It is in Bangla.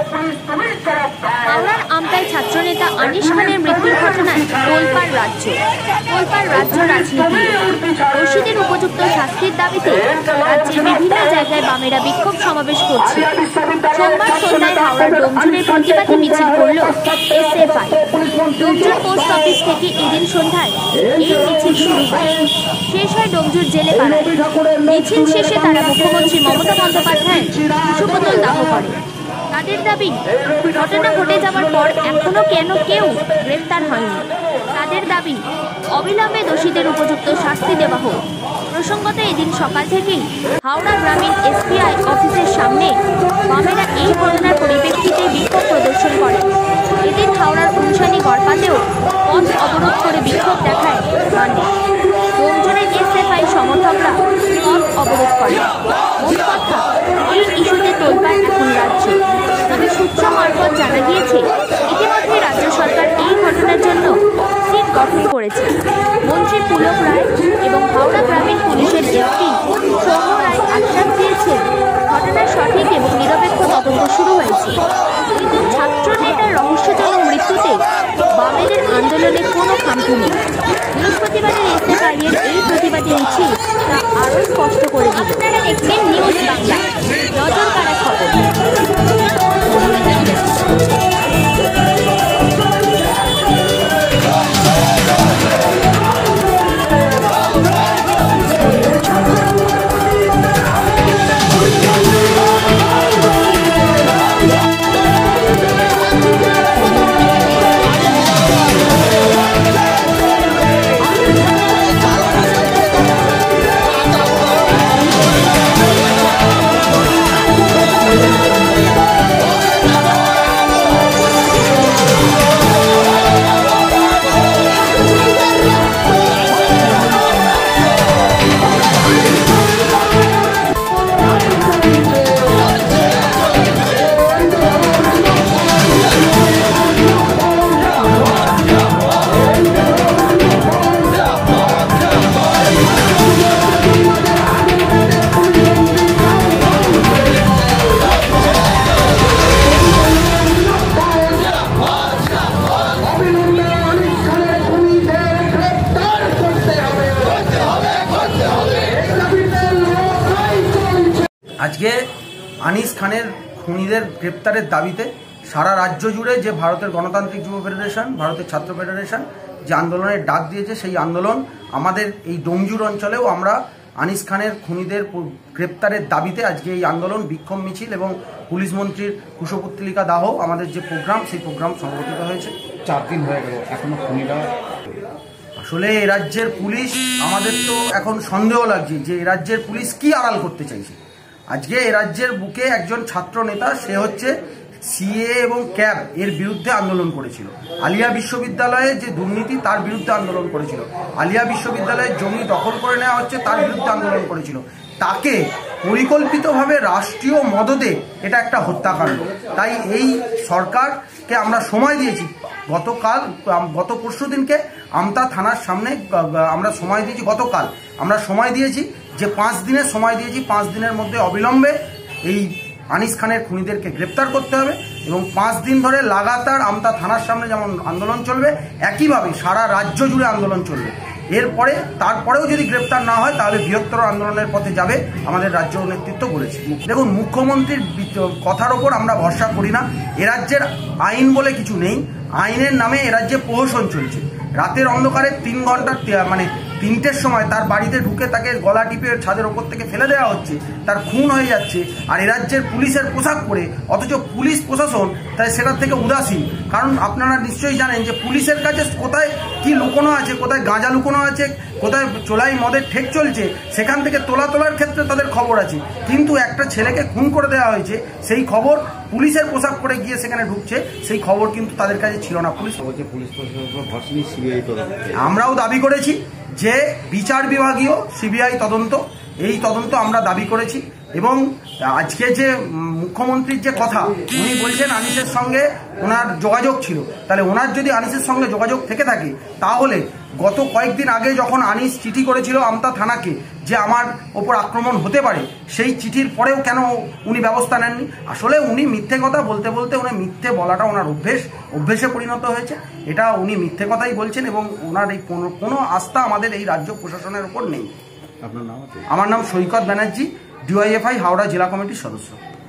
হাওড়ার আমতায় ছাত্রনেতা আনিস খানের মৃত্যুর ঘটনায় তোলপাড় রাজ্য রাজনীতি। দোষীদের উপযুক্ত শাস্তির দাবিতে রাজ্যের বিভিন্ন জায়গায় বামেরা বিক্ষোভ সমাবেশ করছে। সোমবার সন্ধ্যায় হাওড়ার ডোমজুড়ে প্রতিবাদী মিছিল করল এসএফআই। ডোমজুর পোস্ট অফিস থেকে এদিন সন্ধ্যায় এই মিছিল শুরু হয়, শেষ হয় ডোমজুর জেলে পাড়ায়। মিছিল শেষে তারা মুখ্যমন্ত্রী মমতা বন্দ্যোপাধ্যায়ের কুশপুতল দাহ করে। তাদের দাবি, ঘটনা ঘটে যাওয়ার পর এখনো কেউ গ্রেফতার হয়নি। তাদের দাবি, অবিলম্বে দোষীদের উপযুক্ত শাস্তি দেওয়া হোক। প্রসঙ্গত এদিন সকাল থেকেই হাওড়া গ্রামীণ এসবিআই অফিসের সামনে বামেরা এই ঘটনার পরিপ্রেক্ষিতে বিক্ষোভ প্রদর্শন করে। এদিন হাওড়ার উনসানি গড়পাতেও পথ অবরোধ করে বিক্ষোভ দেখায় বামে। ডোমজুড়ের এসএফআই সমর্থকরা পথ অবরোধ করে। মোট কথা, এই ইস্যুতে তোলপাড় এখন রাজ্য। তবে সূত্র মারফত জানা গিয়েছে, ইতিমধ্যে রাজ্য সরকার এই ঘটনার জন্য সিট গঠন করেছে। মন্ত্রী পুলক রায় এবং হাওড়া গ্রামীণ পুলিশের এসপি সৌম্য রায় আশ্বাস দিয়েছেন, ঘটনার সঠিক এবং নিরপেক্ষ তদন্ত শুরু হয়েছে। কিন্তু ছাত্র নেতার রহস্যজনক মৃত্যুতে বামেদের আন্দোলনে কোনো খামতি নেই। বৃহস্পতিবারের এসএফআই-এর এই প্রতিবাদী মিছিল তা আরও স্পষ্ট করে দিল। আপনারা দেখছেন নিউজ বাংলা, নজর কাড়া খবর। আজকে আনিস খানের খুনিদের গ্রেপ্তারের দাবিতে সারা রাজ্য জুড়ে যে ভারতের গণতান্ত্রিক যুব ফেডারেশন, ভারতের ছাত্র ফেডারেশন যে আন্দোলনের ডাক দিয়েছে, সেই আন্দোলন আমাদের এই ডোমজুর অঞ্চলেও আমরা আনিস খানের খুনিদের গ্রেপ্তারের দাবিতে আজকে এই আন্দোলন, বিক্ষোভ মিছিল এবং পুলিশ মন্ত্রীর কুশপুতলিকা দাহ আমাদের যে প্রোগ্রাম, সেই প্রোগ্রাম সংগঠিত হয়েছে। 4 দিন হয়ে গেল, এখনো খুনিরা। আসলে এই রাজ্যের পুলিশ, আমাদের তো এখন সন্দেহ লাগছে যে এই রাজ্যের পুলিশ কি আড়াল করতে চাইছে। আজকে এ রাজ্যের বুকে একজন ছাত্র নেতা, সে হচ্ছে সিএ এবং ক্যাব এর বিরুদ্ধে আন্দোলন করেছিল। আলিয়া বিশ্ববিদ্যালয়ে যে দুর্নীতি, তার বিরুদ্ধে আন্দোলন করেছিল। আলিয়া বিশ্ববিদ্যালয়ের জমি দখল করে নেওয়া হচ্ছে, তার বিরুদ্ধে আন্দোলন করেছিল। তাকে পরিকল্পিতভাবে রাষ্ট্রীয় মদদে এটা একটা হত্যাকাণ্ড। তাই এই সরকারকে আমরা সময় দিয়েছি, গত পরশু দিনকে আমতা থানার সামনে আমরা সময় দিয়েছি, গতকাল আমরা সময় দিয়েছি যে 5 দিনের সময় দিয়েছি। 5 দিনের মধ্যে অবিলম্বে এই আনিস খানের খুনিদেরকে গ্রেপ্তার করতে হবে এবং 5 দিন ধরে লাগাতার আমতা থানার সামনে যেমন আন্দোলন চলবে, একইভাবে সারা রাজ্য জুড়ে আন্দোলন চলবে। তারপরেও যদি গ্রেপ্তার না হয়, তাহলে বৃহত্তর আন্দোলনের পথে যাবে আমাদের রাজ্য নেতৃত্ব বলেছে। দেখুন, মুখ্যমন্ত্রীর কথার ওপর আমরা ভরসা করি না। এ রাজ্যের আইন বলে কিছু নেই, আইনের নামে এ রাজ্যে প্রহসন চলছে। রাতের অন্ধকারে 3 ঘন্টা মানে 3টের সময় তার বাড়িতে ঢুকে তাকে গলা টিপে ছাদের ওপর থেকে ফেলে দেওয়া হচ্ছে, তার খুন হয়ে যাচ্ছে। আর এ রাজ্যের পুলিশের পোশাক পরে, অথচ পুলিশ প্রশাসন তাই সেটার থেকে উদাসীন। কারণ আপনারা নিশ্চয়ই জানেন যে পুলিশের কাছে কোথায় কি লুকোনো আছে, কোথায় গাঁজা লুকোনো আছে, কোথায় চোলাই মদের ঠেক চলছে, সেখান থেকে তোলার ক্ষেত্রে তাদের খবর আছে। কিন্তু একটা ছেলেকে খুন করে দেওয়া হয়েছে, সেই খবর পুলিশের পোশাক পরে গিয়ে সেখানে ঢুকছে, সেই খবর কিন্তু তাদের কাছে ছিল না। আমরাও দাবি করেছি যে বিচার বিভাগীয় সিবিআই তদন্ত, এই তদন্ত আমরা দাবি করেছি। এবং আজকে যে মুখ্যমন্ত্রীর যে কথা, উনি বলছেন আনিসের সঙ্গে ওনার যোগাযোগ ছিল, তাহলে ওনার যদি আনিসের সঙ্গে যোগাযোগ থেকে থাকে, তাহলে গত কয়েকদিন আগে যখন আনিস চিঠি করেছিল আমতা থানাকে যে আমার ওপর আক্রমণ হতে পারে, সেই চিঠির পরেও কেন উনি ব্যবস্থা নেননি? আসলে উনি মিথ্যে কথা বলতে বলতে উনি মিথ্যে বলাটা ওনার অভ্যেসে পরিণত হয়েছে। এটা উনি মিথ্যে কথাই বলছেন এবং ওনার এই কোনো আস্থা আমাদের এই রাজ্য প্রশাসনের ওপর নেই। আপনার নাম? আমার নাম সৈকত ব্যানার্জি, ডিওয়াইএফআই হাওড়া জেলা কমিটির সদস্য।